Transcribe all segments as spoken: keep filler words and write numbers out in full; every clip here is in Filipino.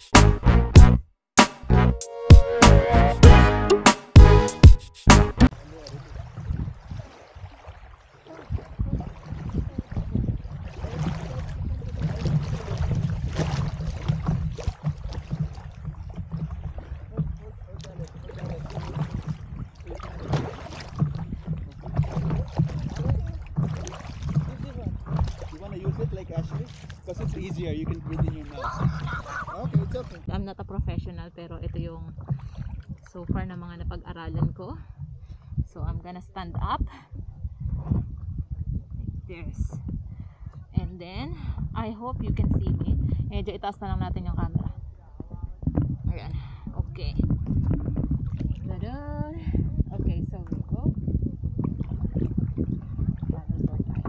Because it's easier, you can breathe in your mouth. Okay, it's okay. I'm not a professional, pero ito yung so far na mga napag-aralan ko. So I'm gonna stand up like this, and then I hope you can see me. Medyo itaas na lang natin yung camera. Ayan, okay. Tada! Okay, so we go. Paddle board tayo.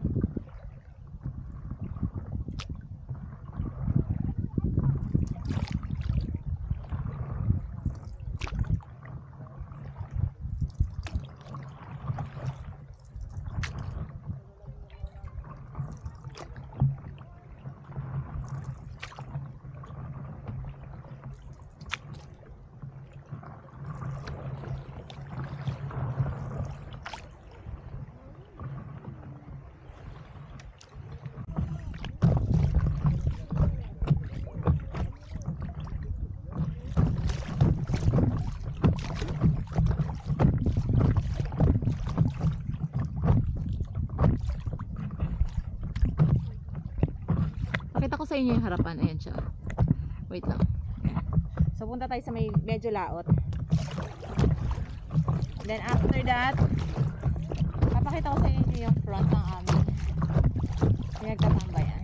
Pakita ko sa inyo yung harapan. Ayan siya. Wait lang. So punta tayo sa may medyo laot. Then after that, papakita ko sa inyo yung front ng amin pinagtatambayan.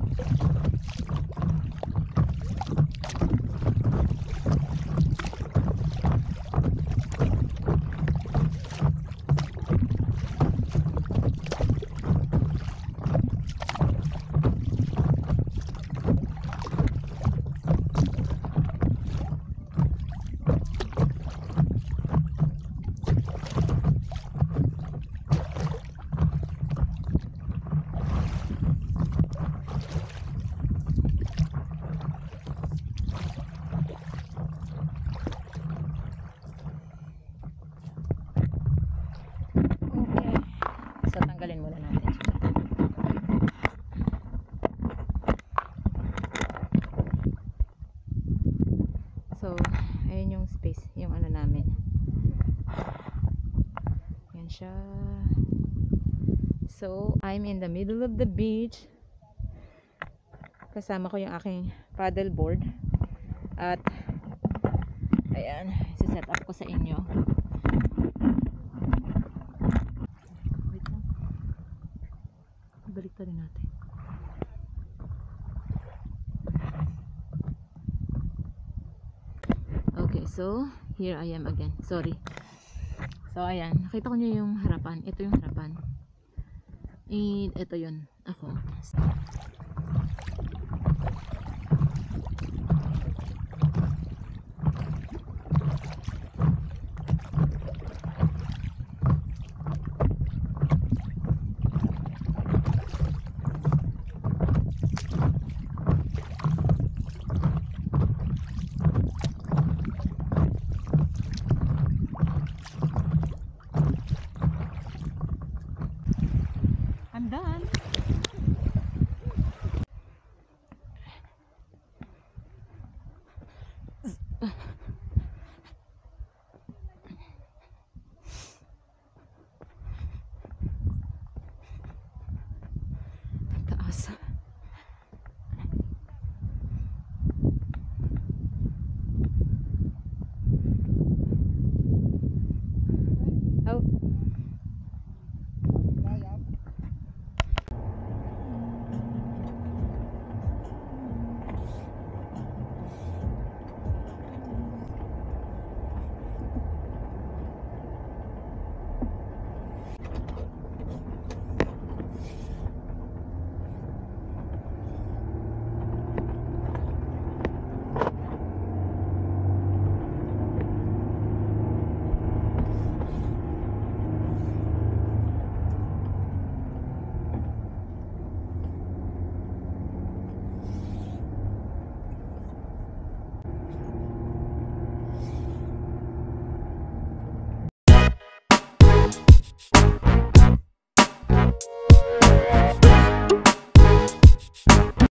Tanggalin muna natin siya. So, ayun yung space, yung ano namin. Yan siya. So, I'm in the middle of the beach. Kasama ko yung aking paddle board. At, ayan, siset up ko sa inyo. Balik rin natin. Okay, so here I am again. Sorry. So ayan, nakita ko niyo yung harapan. Ito yung harapan. And ito yun. Ako. I'm done.